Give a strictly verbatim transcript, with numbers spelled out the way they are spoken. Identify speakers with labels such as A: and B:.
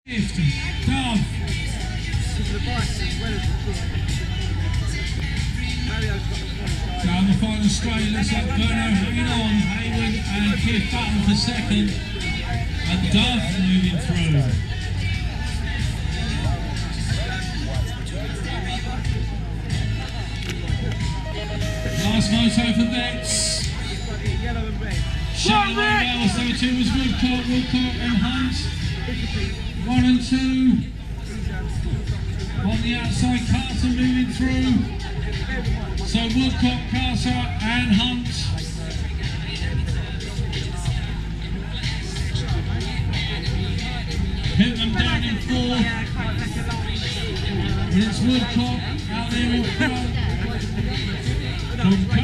A: Fifth, Dove. Down the final straight, looks like Berno hanging on. Hayward and Keith Button for second. And Dove moving through. Last moto for Vets. Shutting away well, so two was Woodcock, Woodcock and Hunt. One and two. On the outside, Carter moving through. So Woodcock, Carter and Hunt. Hit them down in four. And it's Woodcock out there in front.